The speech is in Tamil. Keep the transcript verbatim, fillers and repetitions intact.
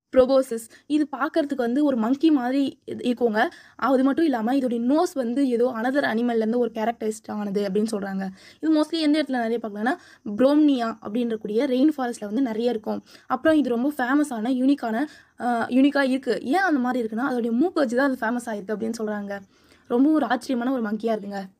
proboscis. இது பார்க்கறதுக்கு வந்து ஒரு மங்கி மாதிரி இருக்குங்க. அது மட்டும் இல்லாமல் இதோடைய நோஸ் வந்து ஏதோ அனதர் அனிமல்லேருந்து ஒரு கேரக்டரிஸ்ட் ஆனது அப்படின்னு சொல்கிறாங்க. இது மோஸ்ட்லி எந்த இடத்துல நிறைய பார்க்கலாம்னா ப்ரோம்னியா அப்படின்றக்கூடிய ரெயின் ஃபாரஸ்ட்டில் வந்து நிறைய இருக்கும். அப்புறம் இது ரொம்ப ஃபேமஸான யூனிக்கான யூனிக்காக இருக்குது. ஏன் அந்த மாதிரி இருக்குன்னா அதோடைய மூக்கு வச்சு தான் அது ஃபேமஸ் ஆகிருக்கு அப்படின்னு சொல்கிறாங்க. ரொம்ப ஒரு ஆச்சரியமான ஒரு மங்கியாக இருக்குங்க.